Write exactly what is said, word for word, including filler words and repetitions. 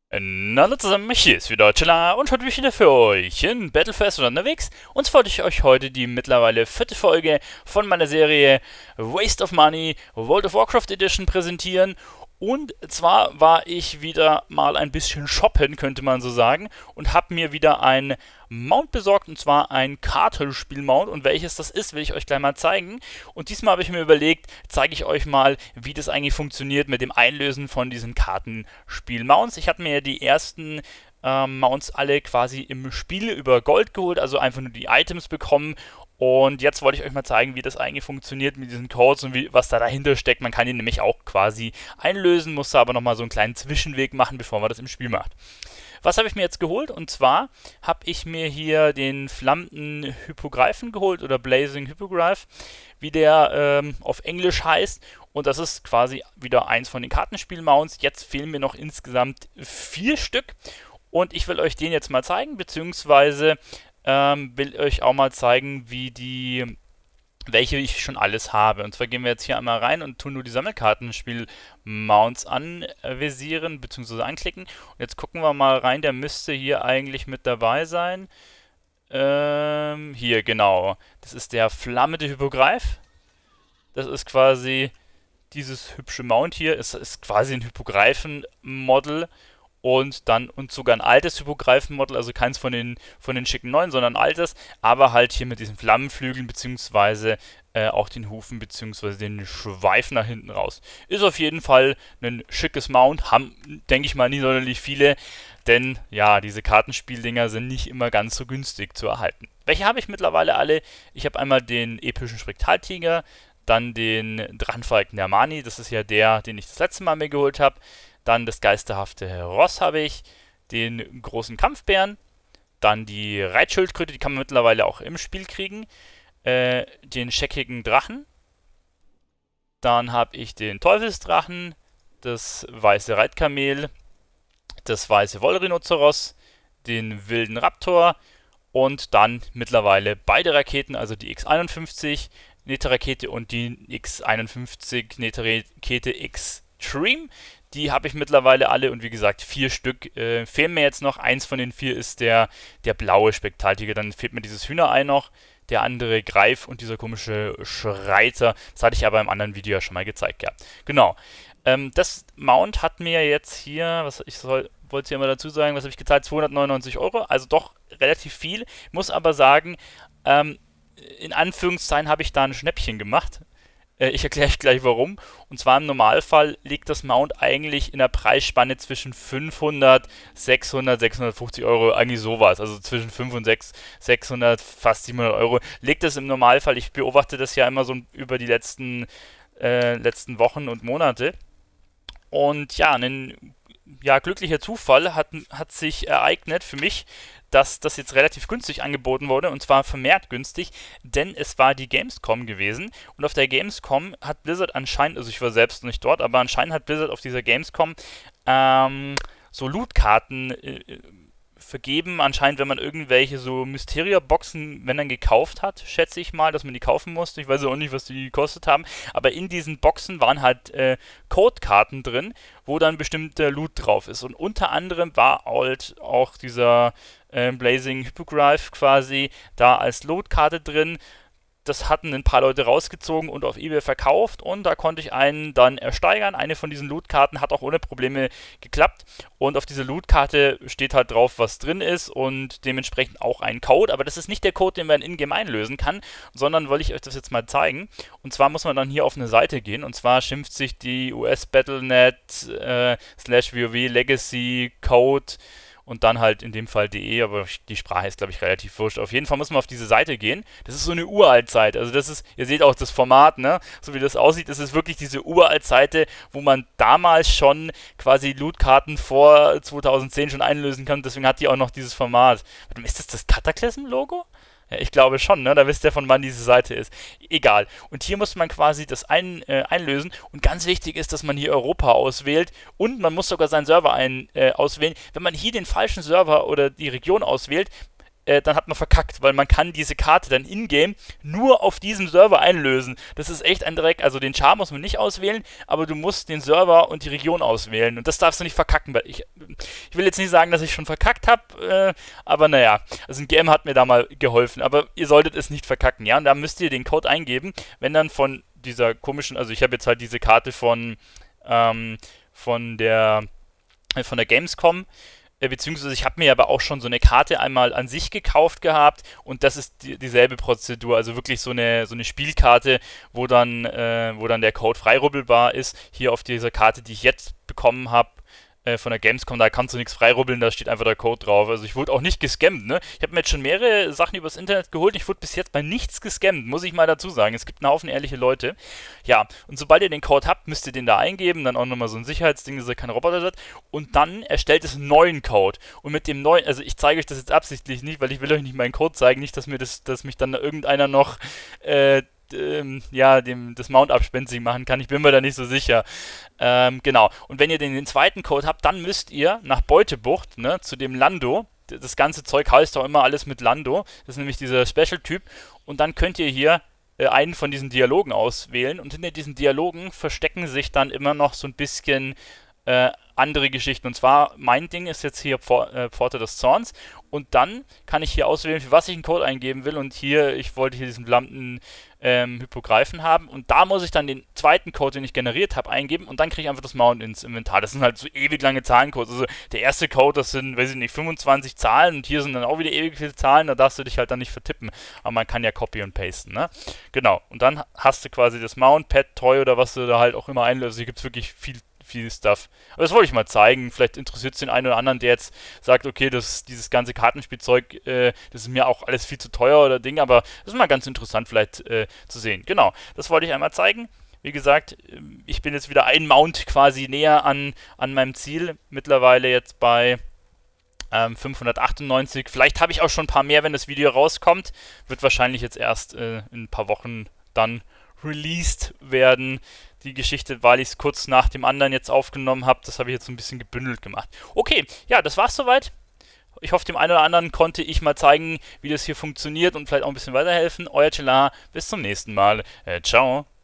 Hallo zusammen, hier ist wieder Chilla und heute bin ich wieder für euch in Battlefest oder unterwegs. Und zwar wollte ich euch heute die mittlerweile vierte Folge von meiner Serie Waste of Money World of Warcraft Edition präsentieren. Und zwar war ich wieder mal ein bisschen shoppen, könnte man so sagen, und habe mir wieder ein Mount besorgt, und zwar ein Kartenspiel-Mount. Und welches das ist, will ich euch gleich mal zeigen. Und diesmal habe ich mir überlegt, zeige ich euch mal, wie das eigentlich funktioniert mit dem Einlösen von diesen Kartenspiel-Mounts. Ich hatte mir ja die ersten ähm, Mounts alle quasi im Spiel über Gold geholt, also einfach nur die Items bekommen. Und jetzt wollte ich euch mal zeigen, wie das eigentlich funktioniert mit diesen Codes und wie, was da dahinter steckt. Man kann die nämlich auch quasi einlösen, muss da aber nochmal so einen kleinen Zwischenweg machen, bevor man das im Spiel macht. Was habe ich mir jetzt geholt? Und zwar habe ich mir hier den flammenden Hippogreifen geholt oder Blazing Hippogreif, wie der ähm, auf Englisch heißt. Und das ist quasi wieder eins von den Kartenspiel-Mounts. Jetzt fehlen mir noch insgesamt vier Stück. Und ich will euch den jetzt mal zeigen, beziehungsweise ähm, will euch auch mal zeigen, wie die, welche ich schon alles habe. Und zwar gehen wir jetzt hier einmal rein und tun nur die Sammelkartenspiel-Mounts anvisieren, beziehungsweise anklicken. Und jetzt gucken wir mal rein, der müsste hier eigentlich mit dabei sein. Ähm, hier, genau. Das ist der flammende Hippogreif. Das ist quasi dieses hübsche Mount hier. Es ist quasi ein Hippogreifen-Model. Und dann und sogar ein altes Hippogreifen-Model, also keins von den von den schicken neuen, sondern ein altes, aber halt hier mit diesen Flammenflügeln beziehungsweise äh, auch den Hufen beziehungsweise den Schweif nach hinten raus. Ist auf jeden Fall ein schickes Mount, haben, denke ich mal, nie sonderlich viele, denn ja, diese Kartenspieldinger sind nicht immer ganz so günstig zu erhalten. Welche habe ich mittlerweile alle? Ich habe einmal den epischen Spektraltiger, dann den Drachenfalken der Mani, das ist ja der, den ich das letzte Mal mir geholt habe. Dann das geisterhafte Ross habe ich, den großen Kampfbären, dann die Reitschildkröte, die kann man mittlerweile auch im Spiel kriegen, äh, den scheckigen Drachen, dann habe ich den Teufelsdrachen, das weiße Reitkamel, das weiße Wollrhinozeros, den wilden Raptor und dann mittlerweile beide Raketen, also die X einundfünfzig Neta-Rakete und die X einundfünfzig Neta-Rakete Extreme. Die habe ich mittlerweile alle und wie gesagt, vier Stück. Äh, fehlen mir jetzt noch. Eins von den vier ist der, der blaue Spektraltiger. Dann fehlt mir dieses Hühnerei noch, der andere Greif und dieser komische Schreiter. Das hatte ich aber im anderen Video ja schon mal gezeigt gehabt. Genau. Ähm, das Mount hat mir jetzt hier, was ich soll, wollte hier mal dazu sagen, was habe ich gezahlt? zweihundertneunundneunzig Euro. Also doch relativ viel. Muss aber sagen, ähm, in Anführungszeichen habe ich da ein Schnäppchen gemacht. Ich erkläre euch gleich warum. Und zwar im Normalfall liegt das Mount eigentlich in der Preisspanne zwischen fünfhundert, sechshundert, sechshundertfünfzig Euro, eigentlich sowas. Also zwischen fünfhundert und sechshundert, fast siebenhundert Euro. Liegt das im Normalfall. Ich beobachte das ja immer so über die letzten, äh, letzten Wochen und Monate. Und ja, ein ja, glücklicher Zufall hat, hat sich ereignet für mich, dass das jetzt relativ günstig angeboten wurde, und zwar vermehrt günstig, denn es war die Gamescom gewesen und auf der Gamescom hat Blizzard anscheinend, also ich war selbst nicht dort, aber anscheinend hat Blizzard auf dieser Gamescom ähm, so Lootkarten äh, vergeben, anscheinend, wenn man irgendwelche so Mysteria-Boxen, wenn dann gekauft hat, schätze ich mal, dass man die kaufen musste. Ich weiß auch nicht, was die gekostet haben, aber in diesen Boxen waren halt äh, Codekarten drin, wo dann bestimmter Loot drauf ist. Und unter anderem war halt auch dieser äh, Blazing Hippogreif quasi da als Loot-Karte drin. Das hatten ein paar Leute rausgezogen und auf eBay verkauft und da konnte ich einen dann ersteigern. Eine von diesen Loot-Karten hat auch ohne Probleme geklappt und auf dieser Loot-Karte steht halt drauf, was drin ist und dementsprechend auch ein Code, aber das ist nicht der Code, den man in-game einlösen kann, sondern wollte ich euch das jetzt mal zeigen. Und zwar muss man dann hier auf eine Seite gehen und zwar schimpft sich die U S Battlenet äh, slash WoW Legacy Code und dann halt in dem Fall de, aber die Sprache ist, glaube ich, relativ wurscht. Auf jeden Fall muss man auf diese Seite gehen. Das ist so eine Uralt-Seite. Also das ist, ihr seht auch das Format, ne? So wie das aussieht, das ist wirklich diese Uralt-Seite, wo man damals schon quasi Lootkarten vor zweitausendzehn schon einlösen kann. Deswegen hat die auch noch dieses Format. Ist das das Cataclysm-Logo? Ja, ich glaube schon, ne? Da wisst ihr, von wann diese Seite ist. Egal. Und hier muss man quasi das ein, äh, einlösen. Und ganz wichtig ist, dass man hier Europa auswählt. Und man muss sogar seinen Server ein, äh, auswählen. Wenn man hier den falschen Server oder die Region auswählt, äh, dann hat man verkackt, weil man kann diese Karte dann in-game nur auf diesem Server einlösen. Das ist echt ein Dreck. Also den Char muss man nicht auswählen, aber du musst den Server und die Region auswählen. Und das darfst du nicht verkacken. Weil ich, ich will jetzt nicht sagen, dass ich schon verkackt habe, äh, aber naja, also ein Game hat mir da mal geholfen. Aber ihr solltet es nicht verkacken, ja? Und da müsst ihr den Code eingeben, wenn dann von dieser komischen, also ich habe jetzt halt diese Karte von, ähm, von der, äh, von der Gamescom, beziehungsweise ich habe mir aber auch schon so eine Karte einmal an sich gekauft gehabt und das ist die, dieselbe Prozedur, also wirklich so eine, so eine Spielkarte, wo dann, äh, wo dann der Code freirubbelbar ist. Hier auf dieser Karte, die ich jetzt bekommen habe, äh, von der Gamescom, da kannst du nichts freirubbeln, da steht einfach der Code drauf. Also ich wurde auch nicht gescammt, ne? Ich habe mir jetzt schon mehrere Sachen übers Internet geholt, ich wurde bis jetzt bei nichts gescammt, muss ich mal dazu sagen. Es gibt einen Haufen ehrliche Leute. Ja, und sobald ihr den Code habt, müsst ihr den da eingeben, dann auch nochmal so ein Sicherheitsding, dass ihr kein Roboter seid. Und dann erstellt es einen neuen Code. Und mit dem neuen, also ich zeige euch das jetzt absichtlich nicht, weil ich will euch nicht meinen Code zeigen, nicht, dass mir das, dass mich dann irgendeiner noch, äh, ähm, ja, dem, das Mount abspenstig machen kann. Ich bin mir da nicht so sicher. Ähm, genau. Und wenn ihr den, den zweiten Code habt, dann müsst ihr nach Beutebucht, ne, zu dem Lando. Das ganze Zeug heißt auch immer alles mit Lando. Das ist nämlich dieser Special-Typ. Und dann könnt ihr hier äh, einen von diesen Dialogen auswählen. Und hinter diesen Dialogen verstecken sich dann immer noch so ein bisschen äh, andere Geschichten. Und zwar, mein Ding ist jetzt hier Pfor äh, Pforte des Zorns. Und dann kann ich hier auswählen, für was ich einen Code eingeben will. Und hier, ich wollte hier diesen blampen ähm, Hypogreifen haben. Und da muss ich dann den zweiten Code, den ich generiert habe, eingeben. Und dann kriege ich einfach das Mount ins Inventar. Das sind halt so ewig lange Zahlencodes. Also der erste Code, das sind, weiß ich nicht, fünfundzwanzig Zahlen. Und hier sind dann auch wieder ewig viele Zahlen. Da darfst du dich halt dann nicht vertippen. Aber man kann ja copy und pasten, ne? Genau. Und dann hast du quasi das Mount, Pet, Toy oder was du da halt auch immer einlöst. Hier gibt es wirklich viel viel Stuff. Aber das wollte ich mal zeigen. Vielleicht interessiert es den einen oder anderen, der jetzt sagt, okay, das, dieses ganze Kartenspielzeug, äh, das ist mir auch alles viel zu teuer oder Ding, aber das ist mal ganz interessant vielleicht äh, zu sehen. Genau, das wollte ich einmal zeigen. Wie gesagt, ich bin jetzt wieder ein Mount quasi näher an, an meinem Ziel. Mittlerweile jetzt bei ähm, fünfhundertachtundneunzig. Vielleicht habe ich auch schon ein paar mehr, wenn das Video rauskommt. Wird wahrscheinlich jetzt erst äh, in ein paar Wochen dann released werden. Die Geschichte, weil ich es kurz nach dem anderen jetzt aufgenommen habe, das habe ich jetzt so ein bisschen gebündelt gemacht. Okay, ja, das war's soweit. Ich hoffe, dem einen oder anderen konnte ich mal zeigen, wie das hier funktioniert und vielleicht auch ein bisschen weiterhelfen. Euer Chilla, bis zum nächsten Mal. Äh, ciao.